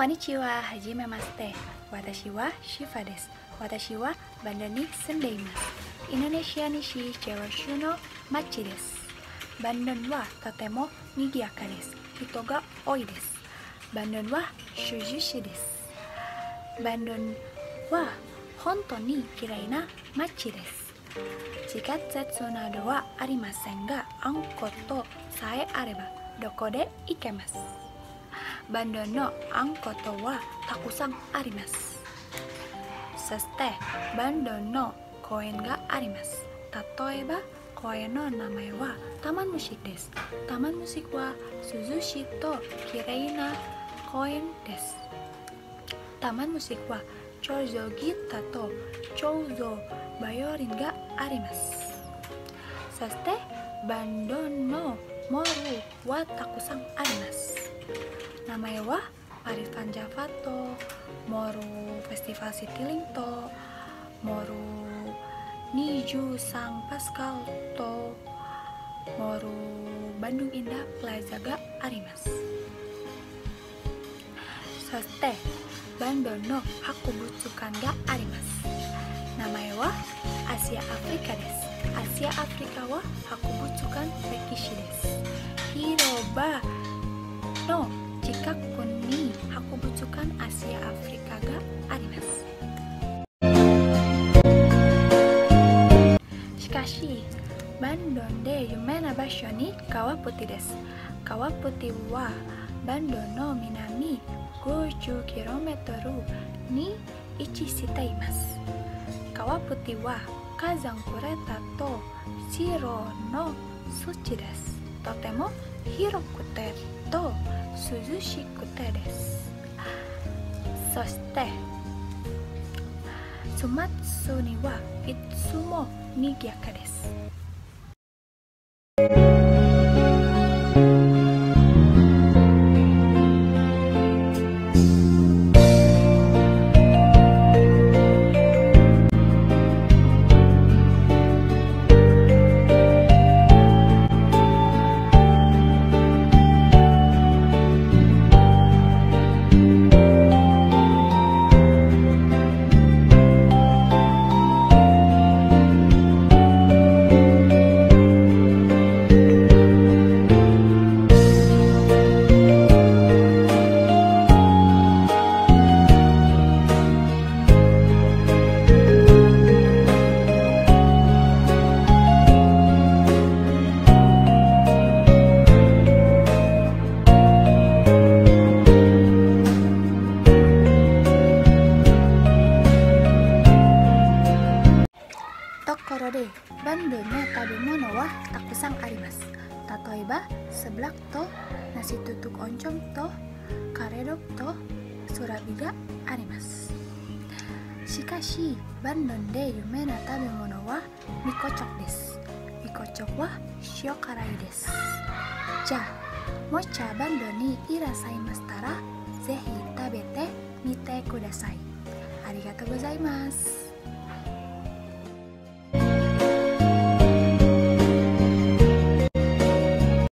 Konnichiwa, hajimemashite. Watashi wa Shiva desu. Watashi wa Bandung ni sendeimasu. Indonesia nishi churoshu no machi desu. Bandung wa totemo nigiaka desu. Hito ga oi desu. Bandung wa shujushi desu. Bandung wa hontou ni kirai na machi desu. Chikatsetsu nado wa arimasen ga, anko to sae areba doko de ikemasu. Bandung no anko to wa takusan arimasu. Soshite Bandung no koen ga arimasu. Tatoeba koen no namae wa taman musik desu. Taman musik wa suzushi to kirei na koen desu. Taman musik wa choujo gita to choujo bayorin ga arimasu. Soshite Bandung no moru wa takusan arimasu. Namae wa Arifan Java to, moru Festival Citylink to, moru Niju Sang Pascal to, moru Bandung Indah Plaza ga arimasu. Soshite Bandung no Hakubutsukan ga arimasu. Namae wa Asia Afrika desu. Asia Afrika wa Hakubutsukan Rekishi desu. Hiroba no Chikaku ni Hakubutsukan Asia Afrika ga arimasu. Shikashi Bandung de yume na basho ni Kawaputi desu. Kawaputi wa Bandung no minami 50 kilometeru ni ichi shiteimasu. Kawaputi wa Kazan kureta to Shiro no suchi desu. Totemo hirokute to suzushikute desu. Soshite Tsumatsu ni wa itsumo nigiaka desu. Tokoro de Bandung no tabemono wa takusan arimasu. Tatoeba seblak to, nasi tutuk oncom to, karedok to, surabi ga arimasu. Shikashi Bandung de yume na tabemono wa mikochok desu. Mikochok wa shiokarai desu. Ja, mocha Bandung ni irasaimasu tara, zehi tabete mite kudasai. Arigatou gozaimasu.